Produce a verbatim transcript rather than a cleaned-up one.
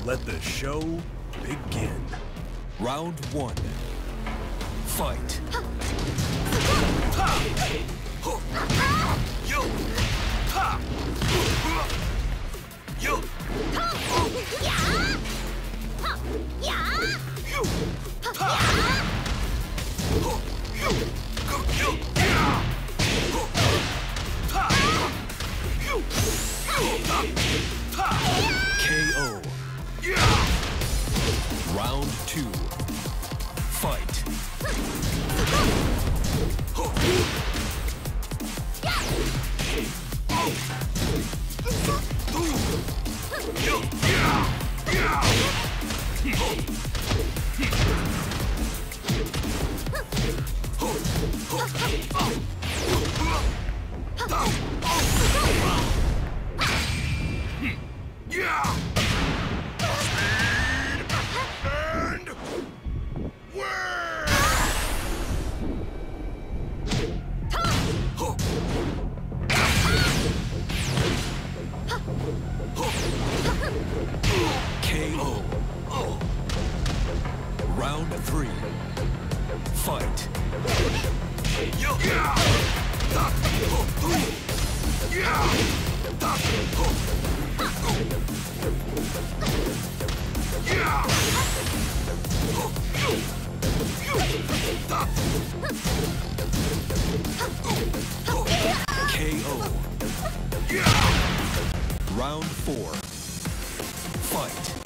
Let the show begin. Round one. Fight. Yo! Ha! Yo! K O. Round two. Fight. K O. Round three. Fight. K O. Round four. Fight.